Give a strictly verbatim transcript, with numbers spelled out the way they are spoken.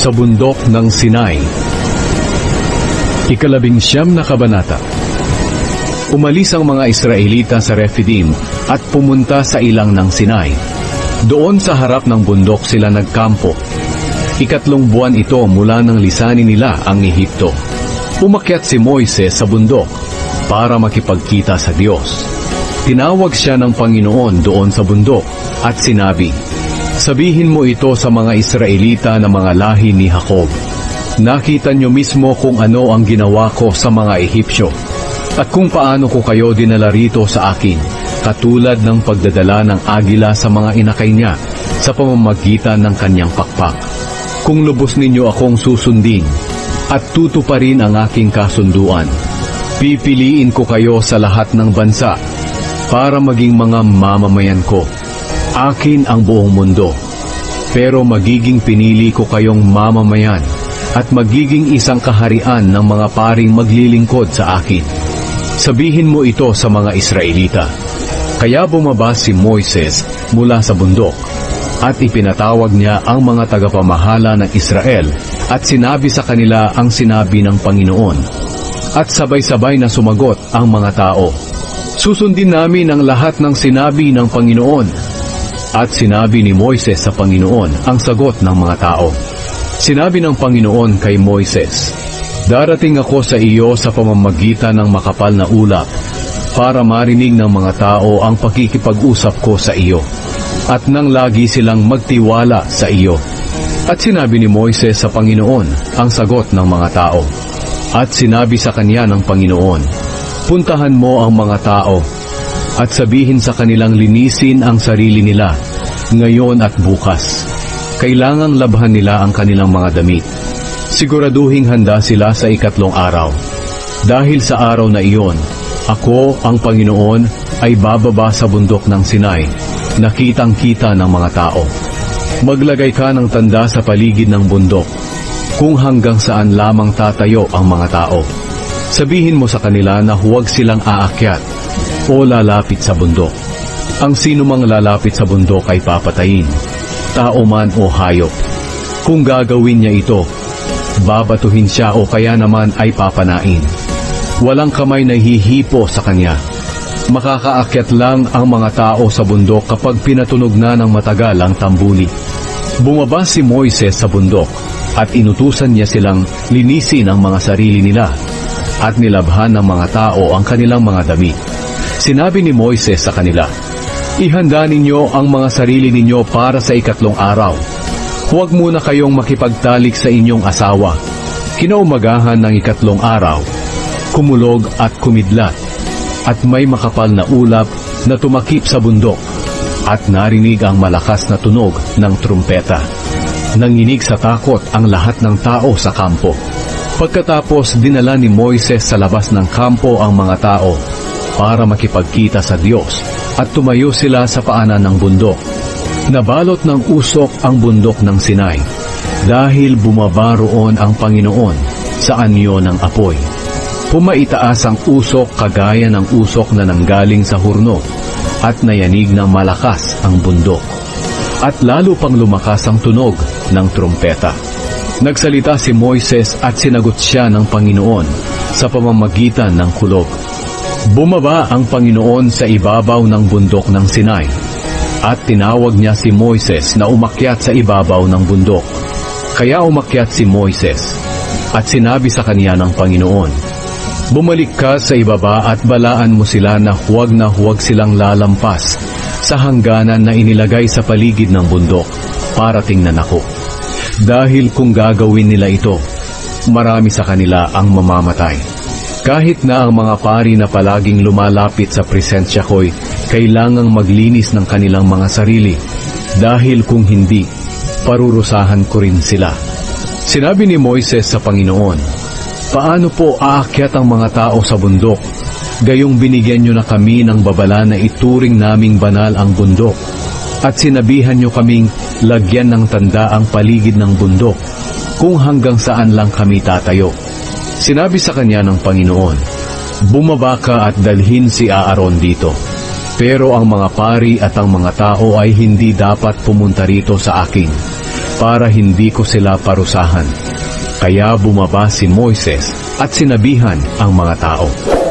sa bundok ng Sinai. Ikalabing siyam na kabanata. Umalis ang mga Israelita sa Rephidim at pumunta sa ilang ng Sinai. Doon sa harap ng bundok sila nagkampo. Ikatlong buwan ito mula nang lisanin nila ang Ehipto. Umakyat si Moises sa bundok para makipagkita sa Diyos. Tinawag siya ng Panginoon doon sa bundok at sinabi, "Sabihin mo ito sa mga Israelita na mga lahi ni Jacob. Nakita niyo mismo kung ano ang ginawa ko sa mga Ehipsyo at kung paano ko kayo dinala rito sa akin, katulad ng pagdadala ng agila sa mga inakay niya sa pamamagitan ng kanyang pakpak. Kung lubos ninyo akong susundin at tutuparin ang aking kasunduan, pipiliin ko kayo sa lahat ng bansa para maging mga mamamayan ko. Akin ang buong mundo, pero magiging pinili ko kayong mamamayan at magiging isang kaharian ng mga paring maglilingkod sa akin. Sabihin mo ito sa mga Israelita." Kaya bumaba si Moises mula sa bundok at ipinatawag niya ang mga tagapamahala ng Israel at sinabi sa kanila ang sinabi ng Panginoon. At sabay-sabay na sumagot ang mga tao, "Susundin namin ang lahat ng sinabi ng Panginoon." At sinabi ni Moises sa Panginoon ang sagot ng mga tao. Sinabi ng Panginoon kay Moises, "Darating ako sa iyo sa pamamagitan ng makapal na ulap para marinig ng mga tao ang pakikipag-usap ko sa iyo at nang lagi silang magtiwala sa iyo." At sinabi ni Moises sa Panginoon ang sagot ng mga tao. At sinabi sa kanya ng Panginoon, "Puntahan mo ang mga tao at sabihin sa kanilang linisin ang sarili nila ngayon at bukas. Kailangang labhan nila ang kanilang mga damit. Siguraduhing handa sila sa ikatlong araw. Dahil sa araw na iyon, ako, ang Panginoon, ay bababa sa bundok ng Sinai, nakitang-kita ng mga tao. Maglagay ka ng tanda sa paligid ng bundok, kung hanggang saan lamang tatayo ang mga tao. Sabihin mo sa kanila na huwag silang aakyat o lalapit sa bundok. Ang sino mang lalapit sa bundok ay papatayin, tao man o hayop. Kung gagawin niya ito, babatuhin siya o kaya naman ay papanain. Walang kamay na hihipo sa kanya. Makakaakyat lang ang mga tao sa bundok kapag pinatunog na ng matagal ang tambuli." Bumaba si Moises sa bundok at inutusan niya silang linisin ang mga sarili nila at nilabhan ng mga tao ang kanilang mga damit. Sinabi ni Moises sa kanila, "Ihanda ninyo ang mga sarili ninyo para sa ikatlong araw. Huwag muna kayong makipagtalik sa inyong asawa." Kinaumagahan ng ikatlong araw, kumulog at kumidlat, at may makapal na ulap na tumakip sa bundok, at narinig ang malakas na tunog ng trumpeta. Nanginig sa takot ang lahat ng tao sa kampo. Pagkatapos dinala ni Moises sa labas ng kampo ang mga tao para makipagkita sa Diyos, at tumayo sila sa paanan ng bundok. Nabalot ng usok ang bundok ng Sinai, dahil bumaba roon ang Panginoon sa anyo ng apoy. Pumaitaas ang usok kagaya ng usok na nanggaling sa hurno, at nayanig ng malakas ang bundok. At lalo pang lumakas ang tunog ng trumpeta. Nagsalita si Moises at sinagot siya ng Panginoon sa pamamagitan ng kulog. Bumaba ang Panginoon sa ibabaw ng bundok ng Sinai, at tinawag niya si Moises na umakyat sa ibabaw ng bundok. Kaya umakyat si Moises, at sinabi sa kanya ng Panginoon, "Bumalik ka sa ibaba at balaan mo sila na huwag na huwag silang lalampas sa hangganan na inilagay sa paligid ng bundok para tingnan ako. Dahil kung gagawin nila ito, marami sa kanila ang mamamatay. Kahit na ang mga pari na palaging lumalapit sa presensya ko'y kailangang maglinis ng kanilang mga sarili, dahil kung hindi, parurusahan ko rin sila." Sinabi ni Moises sa Panginoon, "Paano po aakyat ang mga tao sa bundok? Gayong binigyan nyo na kami ng babala na ituring naming banal ang bundok, at sinabihan nyo kaming lagyan ng tanda ang paligid ng bundok, kung hanggang saan lang kami tatayo." Sinabi sa kanya ng Panginoon, "Bumaba ka at dalhin si Aaron dito. Pero ang mga pari at ang mga tao ay hindi dapat pumunta rito sa akin, para hindi ko sila parusahan. Kaya bumaba si Moises at sinabihan ang mga tao.